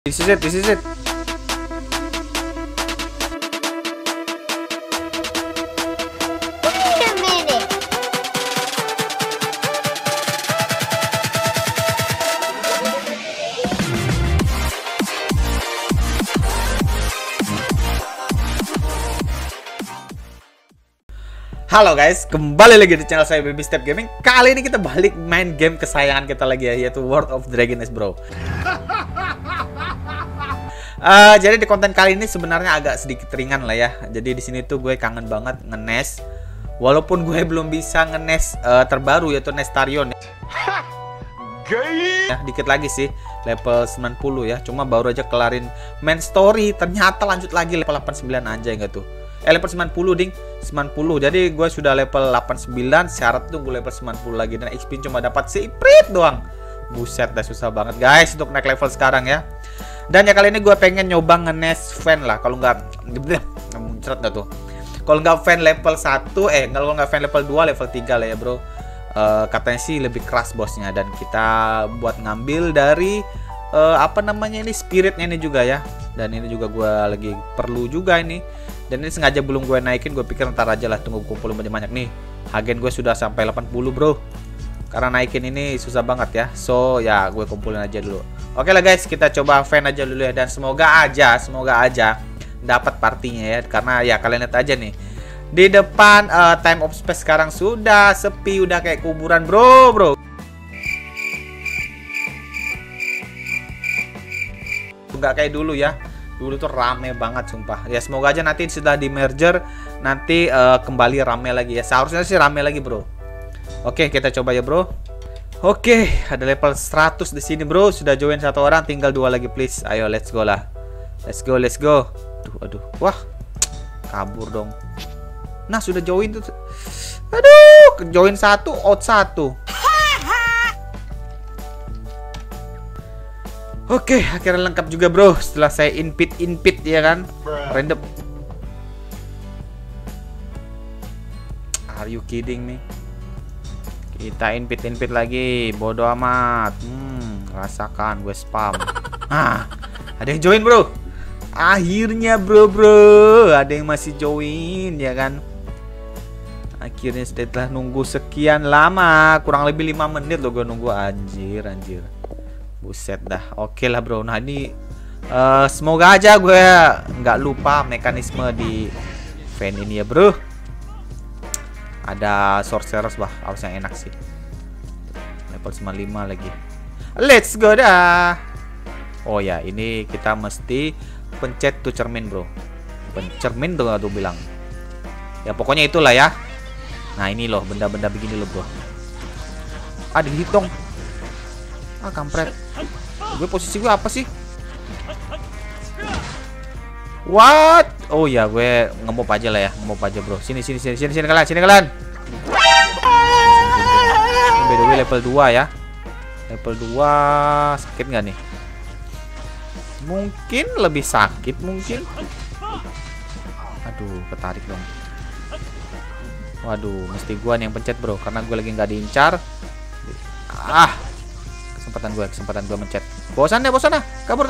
This is it, this is it. Wait a minute. Halo guys, kembali lagi di channel saya Baby Step Gaming. Kali ini kita balik main game kesayangan kita lagi ya, yaitu World of Dragoness, bro. Jadi di konten kali ini sebenarnya agak sedikit ringan lah ya. Jadi di sini tuh gue kangen banget nge-NES. Walaupun gue belum bisa nge-NES terbaru yaitu Nestarion. Ya, dikit lagi sih level 90 ya. Cuma baru aja kelarin main story, ternyata lanjut lagi level 89 aja enggak tuh. Level 90 ding, 90. Jadi gue sudah level 89, syarat tuh gue level 90 lagi dan XP cuma dapat seiprit doang. Buset, dah susah banget guys untuk naik level sekarang ya. Dan ya kali ini gue pengen nyoba nge-NES fan lah. Kalau nggak muncrat nggak tuh. Kalau nggak fan level 1, kalau nggak fan level 2, level 3 lah ya bro. Katanya sih lebih keras bosnya. Dan kita buat ngambil dari apa namanya ini, spiritnya ini juga ya. Dan ini juga gue lagi perlu juga ini. Dan ini sengaja belum gue naikin. Gue pikir ntar aja lah, tunggu kumpul banyak-banyak nih. Agen gue sudah sampai 80 bro. Karena naikin ini susah banget ya. So ya gue kumpulin aja dulu. Oke lah guys, kita coba fan aja dulu ya. Dan semoga aja dapat partinya ya. Karena ya kalian lihat aja nih, di depan Time of Space sekarang sudah sepi, udah kayak kuburan bro. Nggak kayak dulu ya. Dulu tuh rame banget sumpah. Ya semoga aja nanti sudah di merger, nanti kembali rame lagi ya. Seharusnya sih rame lagi bro. Oke, kita coba ya bro. Oke, ada level 100 di sini bro. Sudah join satu orang, tinggal 2 lagi please. Ayo let's go lah. Let's go. Aduh. Wah. Kabur dong. Nah, sudah join tuh. Aduh, join 1, out 1. Oke, akhirnya lengkap juga bro. Setelah saya input ya kan. Random. Are you kidding me? Kita input lagi, bodoh amat. Rasakan gue spam. Ada yang join bro. Akhirnya bro, ada yang masih join ya kan. Akhirnya setelah nunggu sekian lama, kurang lebih 5 menit loh gue nunggu. Anjir. Buset dah. Oke lah bro. Nah ini semoga aja gue nggak lupa mekanisme di fan ini ya bro. Ada sorcerers bah, harusnya enak sih. Level 95 lagi. Let's go dah. Oh ya, ini kita mesti pencet tuh cermin bro. Pencermin tuh bilang. Ya pokoknya itulah ya. Nah ini loh, benda-benda begini loh bro. Dihitung. Kampret. Gue posisi gue apa sih? What? Oh ya, gue ngemop aja lah ya, ngemop aja bro. Sini kalian. By the way level 2 ya. Level 2 sakit nggak nih? Mungkin lebih sakit mungkin. Aduh, ketarik dong. Waduh, mesti gue nih yang pencet bro, karena gue lagi nggak diincar. Kesempatan gue mencet. Bosan ya, kabur.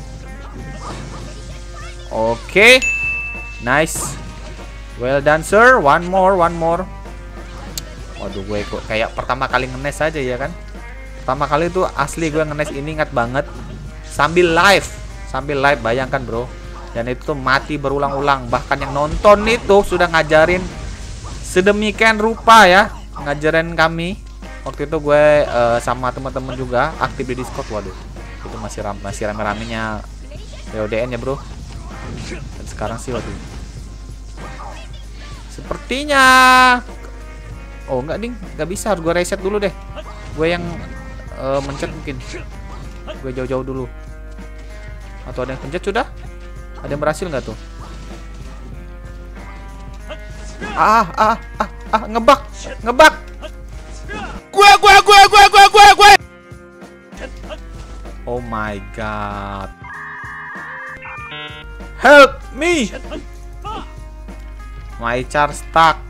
Oke. Nice. Well done sir. One more. Waduh, gue kok kayak pertama kali nge-NES aja ya kan. Pertama kali tuh asli gue nge-NES ini ingat banget. Sambil live, bayangkan bro. Dan itu tuh mati berulang-ulang. Bahkan yang nonton itu sudah ngajarin sedemikian rupa ya, ngajarin kami. Waktu itu gue sama teman-teman juga aktif di Discord. Waduh, itu masih rame-ramenya WODN ya bro. Dan sekarang sih waduh, sepertinya enggak ding, nggak bisa, harus gue reset dulu deh. Gue yang mencet mungkin. Gue jauh-jauh dulu. Atau ada yang pencet sudah? Ada yang berhasil nggak tuh? Ngebak. Gue. Oh my god. Help me. My char stuck.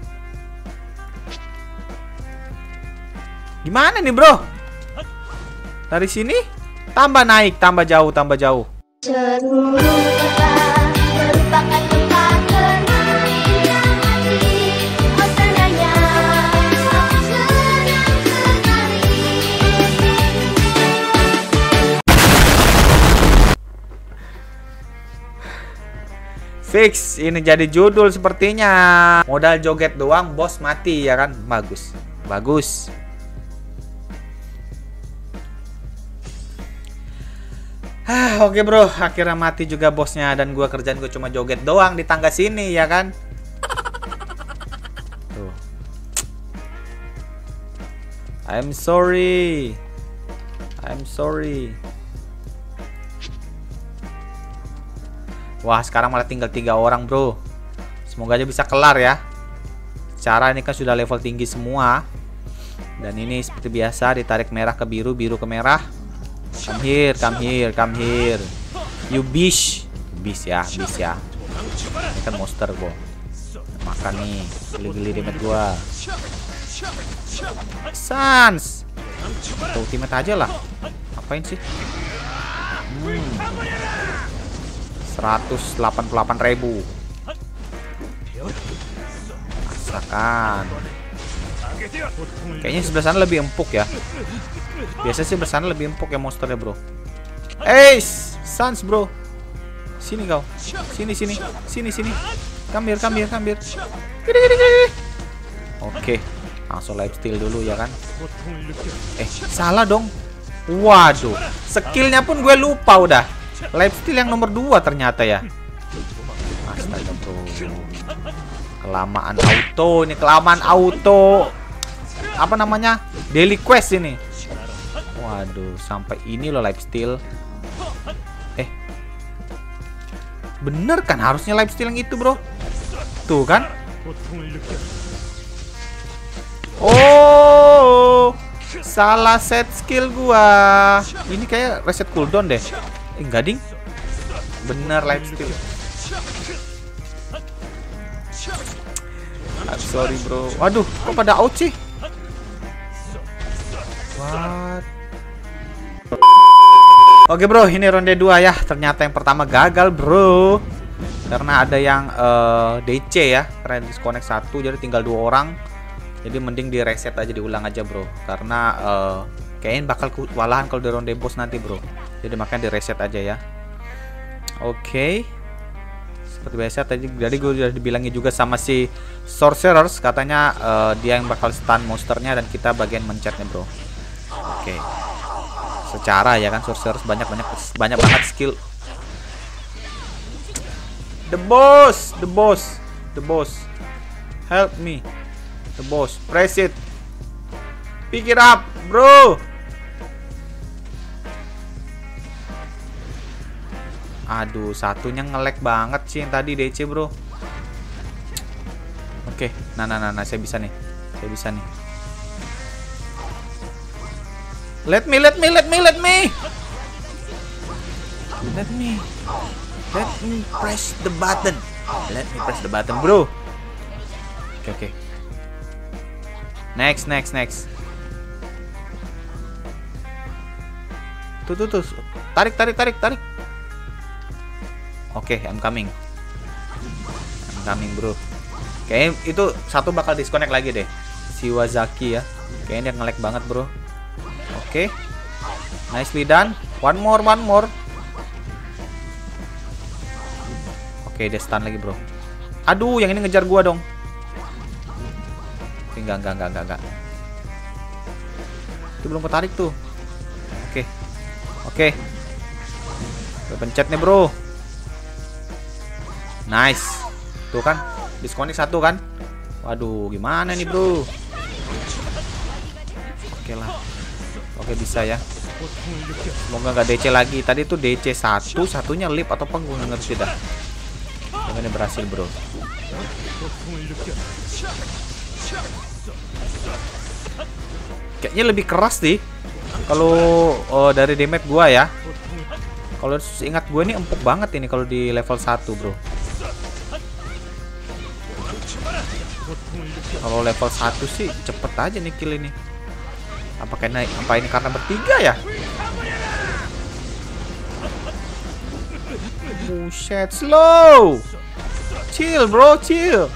Gimana nih bro? Dari sini tambah naik, tambah jauh. Seluruh kota merupakan tempat bermain yang asik. Oh tandanya aku senang sekali. Fix, ini jadi judul sepertinya. Modal joget doang, bos mati ya kan? Bagus, bagus. Oke bro, akhirnya mati juga bosnya dan gua kerjaan gue cuma joget doang di tangga sini ya kan? Tuh. I'm sorry. I'm sorry. Wah, sekarang malah tinggal 3 orang, bro. Semoga aja bisa kelar ya. Cara ini kan sudah level tinggi semua. Dan ini seperti biasa ditarik merah ke biru, biru ke merah. Come here, come here, come here. You bish. Bish ya, bish ya. Ini kan monster, bro. Makan nih, geli-geli damage gua. Sans. Tuh, ultimate aja lah. Apain sih? 188.000. Rasakan. Kayaknya sebelah sana lebih empuk ya. Biasanya sih sebelah sana lebih empuk ya monsternya, bro. Sans, bro. Sini kau. Sini. Sini. Come here. Oke. Langsung lifesteal dulu ya kan. Salah dong. Waduh. Skillnya pun gue lupa udah. Lifesteal yang nomor 2 ternyata ya. Astaga bro. Kelamaan auto ini, kelamaan auto. Apa namanya? Daily quest ini. Waduh, sampai ini loh lifesteal. Bener kan harusnya lifesteal yang itu, bro. Tuh kan? Oh, salah set skill gua. Ini kayak reset cooldown deh. Enggak ding. Bener lifesteal. I'm sorry bro. Waduh, kok pada out sih? What? Oke bro, ini ronde 2 ya. Ternyata yang pertama gagal bro. Karena ada yang DC ya. Karena disconnect 1, jadi tinggal 2 orang. Jadi mending di reset aja, diulang aja bro. Karena kayaknya bakal kewalahan kalau di ronde boss nanti bro. Jadi makanya di reset aja ya. Oke. Seperti biasa tadi gue udah dibilangin juga sama si Sorcerers, katanya dia yang bakal stun monsternya dan kita bagian mencetnya bro. Oke. Secara ya kan Sorcerers banyak banget skill. The boss. Help me. The boss, press it. Pick it up, bro. Aduh, satunya nge-lag banget sih yang tadi DC, bro. Oke, nah, saya bisa nih. Let me press the button. Bro. Oke. Next. Tuh. Tarik. Oke, I'm coming, bro. Kayaknya itu satu bakal disconnect lagi deh. Si Wazaki ya. Kayaknya dia nge-lag banget, bro. Oke. Nicely done. One more. Oke, dia stun lagi, bro. Aduh, yang ini ngejar gua dong. Enggak. Itu belum ketarik tuh. Oke. Gue pencet nih, bro. Nice. Tuh kan, disconnect 1 kan. Waduh, gimana nih, bro? Oke lah. Oke, bisa ya. Semoga nggak DC lagi. Tadi tuh DC 1, satunya lip atau apa gue nggak ngerti dah. Ini berhasil, bro. Kayaknya lebih keras sih kalau dari damage gua ya. Kalau ingat gua ini empuk banget ini kalau di level 1, bro. Kalau level 1 sih cepet aja nih kill ini. Apa ini karena bertiga ya? Buset, slow. Chill bro, chill.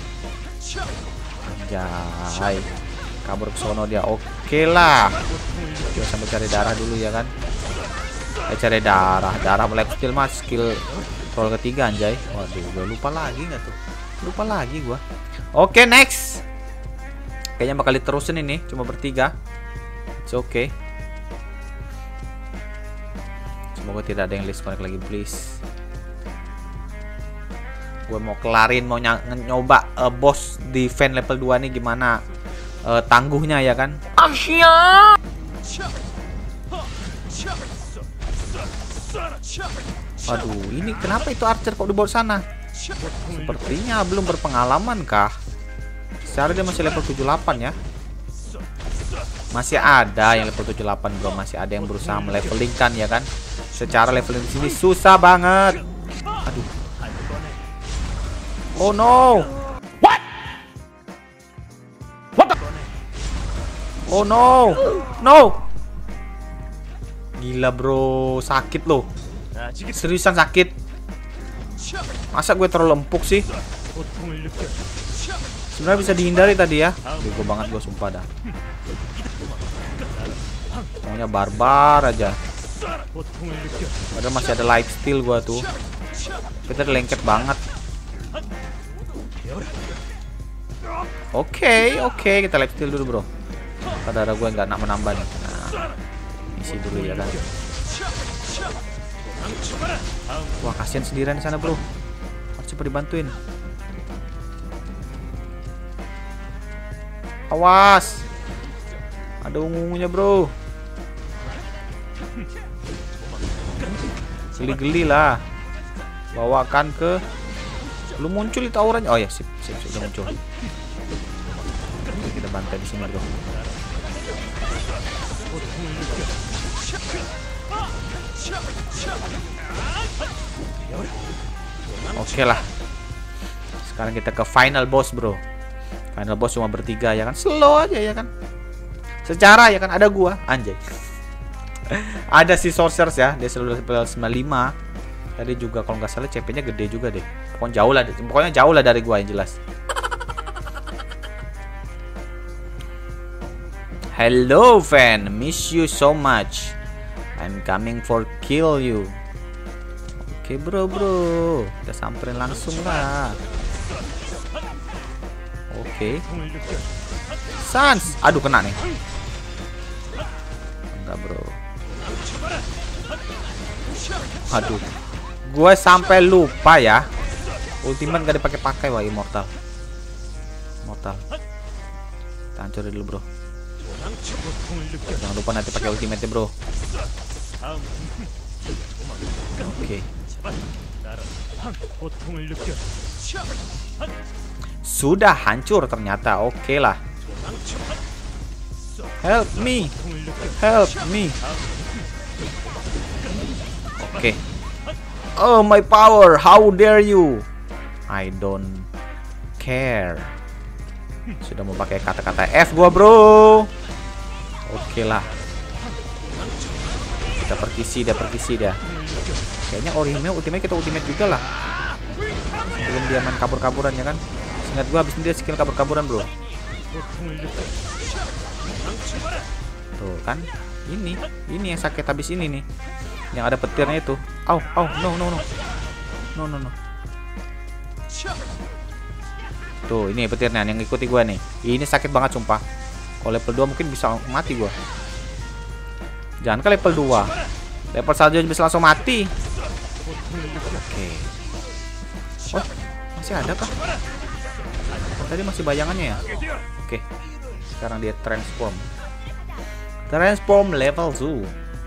Anjay. Kabur ke sono dia. Oke lah. Kita sambil cari darah dulu ya kan. Cari darah. Darah mulai skill mas. Skill roll ketiga anjay. Waduh, gue lupa lagi nggak tuh? Lupa lagi gua. Oke, next. Kayaknya bakal diterusin ini. Cuma bertiga. It's okay. Semoga tidak ada yang disconnect lagi, please. Gue mau kelarin, mau nyoba boss di event level 2 nih gimana tangguhnya ya kan. Asia. Aduh, ini kenapa itu archer kok di bawah sana? Sepertinya belum berpengalaman kah? Secara dia masih level 78 ya. Masih ada yang level 78 bro, masih ada yang berusaha melevelingkan ya kan. Secara leveling di sini susah banget. Aduh. Oh no. What? Oh no. No. Gila bro, sakit loh. Seriusan sakit. Masa gue terlalu empuk sih? Sebenarnya bisa dihindari tadi ya. Bego banget gue sumpah dah. Pokoknya barbar aja. Padahal masih ada life steal gua tuh. Kita lengket banget. Oke, kita life steal dulu bro. Darah gua nggak menambah nih. Nah, isi dulu ya kan. Wah, kasihan sendirian di sana bro. Harus coba dibantuin. Awas. Ada ungunya bro. Geli-geli lah. Bawakan ke. Belum muncul itu auranya. Oh ya, sip, sudah muncul. Oke, kita bantai di sini bro. Oke lah. Sekarang kita ke final boss bro. Final boss cuma bertiga ya kan. Slow aja ya kan. Secara ya kan ada gua anjay. Ada si Sorcerers ya, dia selalu level 95. Tadi juga kalau nggak salah CP-nya gede juga deh. Pokoknya jauh lah dari gua yang jelas. Hello fan, miss you so much. I'm coming for kill you. Oke bro, kita samperin langsung lah. Oke. Sans, aduh kena nih. Enggak bro. Aduh, gue sampai lupa ya. Ultimate gak dipakai-pakai wah immortal. Kita hancurin dulu bro. Jangan lupa nanti pakai ultimate ya bro. Oke. Sudah hancur ternyata. Oke lah. Help me. Oke. Oh my power, how dare you? I don't care. Sudah mau pakai kata-kata F gua bro. Oke lah. Kita perkisi dah. Kayaknya Orihime ultimate kita ultimate juga lah. Sebelum dia main kabur-kaburan ya kan. Ingat gua habis ini dia skill kabur-kaburan bro. Tuh kan. Ini yang sakit habis ini nih. Yang ada petirnya itu. No. Tuh, ini petirnya yang ngikuti gua nih. Ini sakit banget sumpah. Kalau level 2 mungkin bisa mati gua. Jangan ke level 2. Level 1 bisa langsung mati. Oke. Oh, masih ada kah? Tadi masih bayangannya ya. Oke. Sekarang dia transform level 2.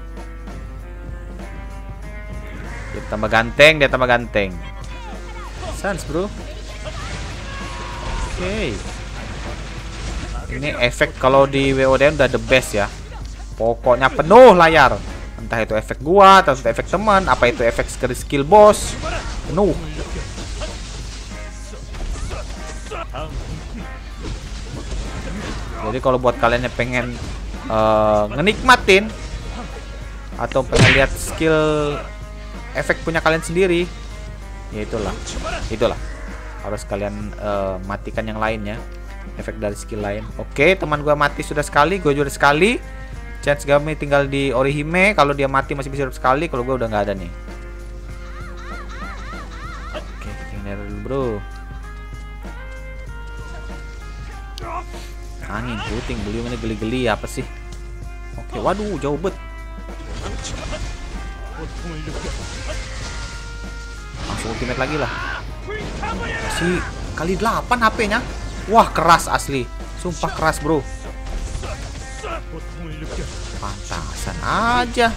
Dia tambah ganteng. Sans bro. Oke. Ini efek kalau di WOD udah the best ya. Pokoknya penuh layar. Entah itu efek gua, atau efek teman, apa itu efek skill boss. Penuh. Jadi kalau buat kalian yang pengen ngenikmatin atau pengen lihat skill efek punya kalian sendiri. Ya itulah harus kalian matikan yang lainnya, efek dari skill lain. Oke, teman gua mati sudah sekali, gua juga sekali. Chance kami tinggal di Orihime. Kalau dia mati masih bisa hidup sekali, kalau gua udah nggak ada nih. Oke, ini dulu bro. Angin puting beliau ini geli-geli apa sih? Oke, waduh jauh bet. Langsung ultimate lagi lah. Masih kali 8 HP-nya. Wah, keras asli. Sumpah keras, bro. Pantasan aja.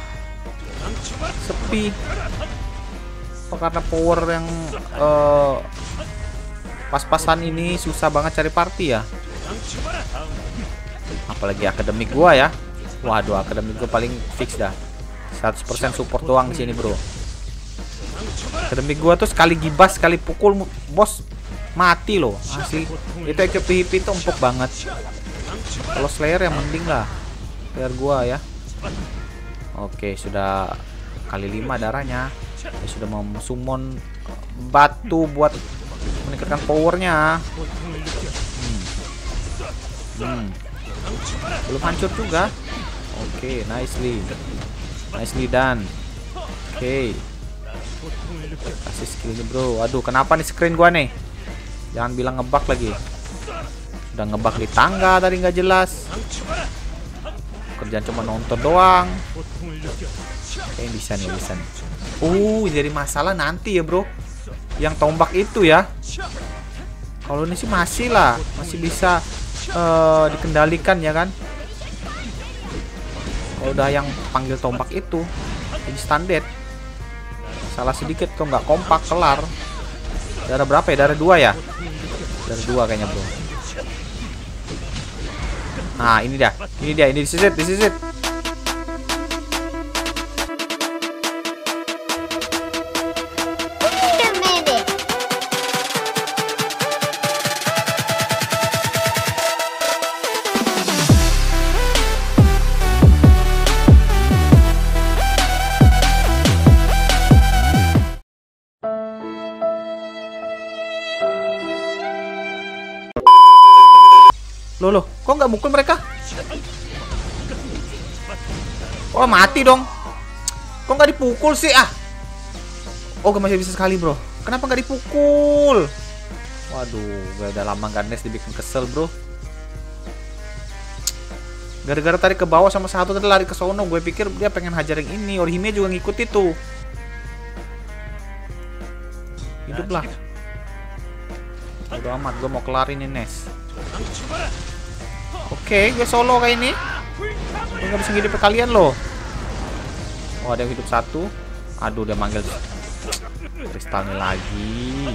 Sepi. Apa karena power yang pas-pasan ini susah banget cari party ya? Apalagi akademik gua ya. Waduh, akademik gua paling fix dah. 100% support doang di sini, bro. Akademik gua tuh sekali gibas, sekali pukul bos mati loh. Asli. Itu PvP itu empuk banget. Kalau Slayer yang mending lah. Slayer gua ya. Oke, sudah kali 5 darahnya. Dia sudah mau summon batu buat meningkatkan powernya. Belum hancur juga. Oke, nicely done. Oke. Kasih skill ini, bro. Aduh, kenapa nih screen gua nih? Jangan bilang ngebug lagi. Udah ngebug di tangga tadi nggak jelas. Kerjaan cuma nonton doang. Oke, bisa nih. Jadi masalah nanti ya, bro. Yang tombak itu ya. Kalau ini sih masih lah, masih bisa dikendalikan ya kan. Kalau udah yang panggil tombak itu instant death. Salah sedikit kok nggak kompak kelar. Darah berapa ya? Darah 2 ya? Darah 2 kayaknya, bro. Nah, ini dia. Ini this is it. Loh, kok nggak mukul mereka? Oh, mati dong. Kok nggak dipukul sih? Oh, masih bisa sekali, bro. Kenapa nggak dipukul? Waduh, gak ada lama ganes dibikin kesel, bro. Gara-gara tadi ke bawah sama satu tadi lari ke sono, gue pikir dia pengen hajar yang ini. Orihime juga ngikut itu. Hiduplah. Udah amat, gue mau kelarin ini Nes. Oke, gue solo kayak ini. Gue gak bisa ngidupin kalian loh. Oh, ada yang hidup satu. Aduh, dia manggil kristalnya lagi.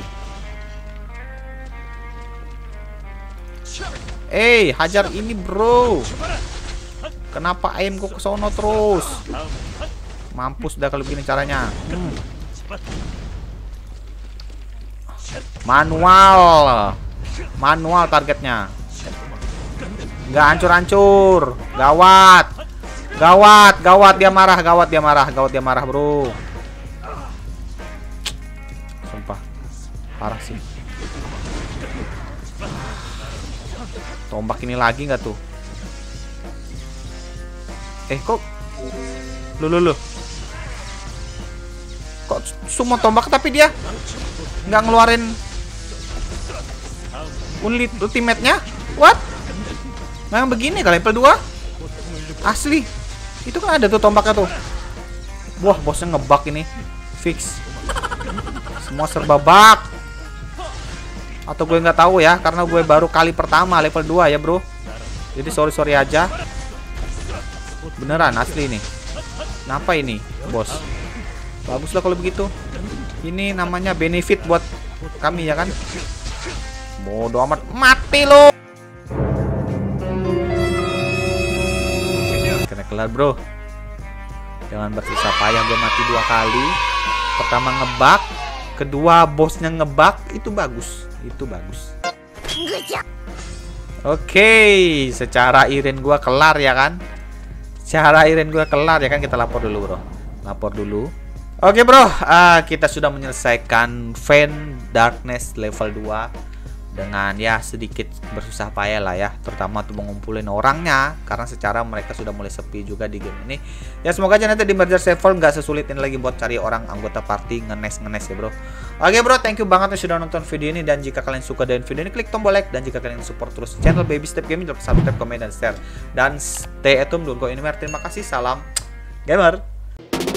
Hajar ini, bro. Kenapa ayam gue ke sono terus? Mampus dah kalau begini caranya. Manual targetnya. Nggak hancur-hancur. Gawat dia marah, bro. Sumpah parah sih. Tombak ini lagi nggak tuh? Kok lu kok semua tombak tapi dia nggak ngeluarin ultimate-nya? What? Memang begini kali level 2? Asli. Itu kan ada tuh tombaknya tuh. Wah, bosnya ngebug ini. Fix. Semua serba bug. Atau gue nggak tahu ya, karena gue baru kali pertama level 2 ya, bro. Jadi sorry aja. Beneran asli nih. Kenapa ini, bos? Bagus lah kalau begitu. Ini namanya benefit buat kami ya kan. Bodoh amat, mati lo. Kena kelar, bro. Jangan bersusah payah, gue mati 2 kali. Pertama ngebug, kedua bosnya ngebug. Itu bagus. Oke, secara irin gue kelar ya kan. Kita lapor dulu, bro. Oke bro, kita sudah menyelesaikan Vayne Darkness level 2 dengan ya sedikit bersusah payah lah ya, terutama untuk mengumpulin orangnya karena secara mereka sudah mulai sepi juga di game ini. Ya semoga aja nanti di merger server nggak sesulit ini lagi buat cari orang anggota party ngenes ya bro. Oke bro, thank you banget sudah nonton video ini, dan jika kalian suka dengan video ini klik tombol like, dan jika kalian support terus channel Baby Step Gaming jangan lupa subscribe, komen, dan share, dan stay at home, don't go anywhere. Terima kasih, salam gamer.